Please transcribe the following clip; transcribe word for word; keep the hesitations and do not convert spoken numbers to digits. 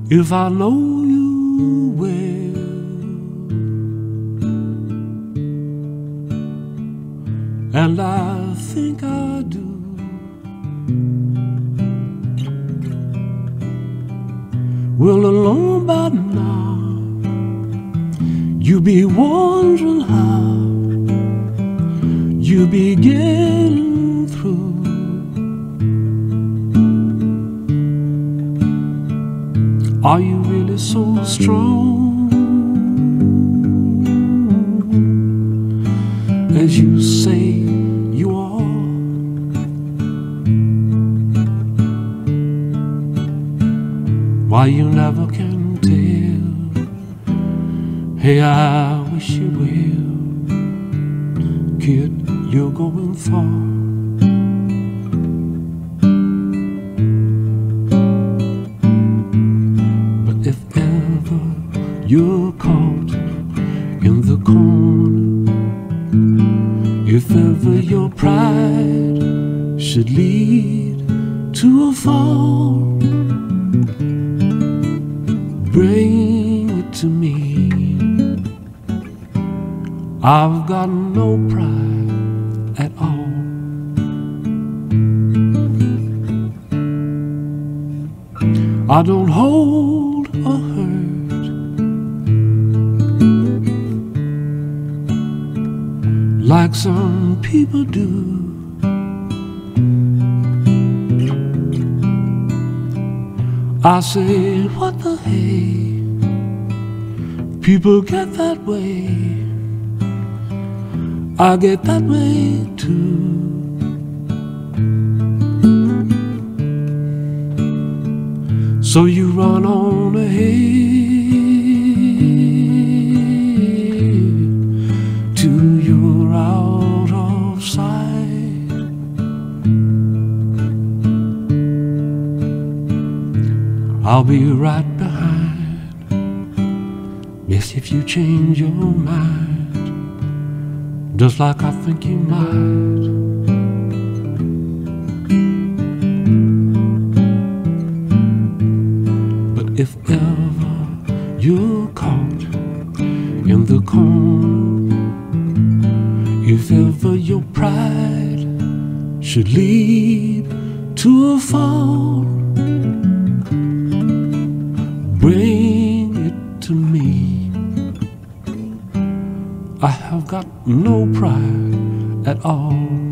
if I know you well. And I think I do. Well, alone by now, you be wondering how you be getting through. Are you really so strong as you say you are? Why you never can tell? Hey, I wish you will. Kid, you're going far. But if ever you're caught in the corner, if ever your pride should lead to a fall, bring it to me. I've got no pride at all. I don't hold a hurt like some people do. I say, what the hey? People get that way. I get that way too. So you run on ahead till you're out of sight. I'll be right behind. Yes, if you change your mind, just like I think you might. But if ever you're caught in the corner, if ever your pride should lead to a fall, bring it to me. I have got no pride at all.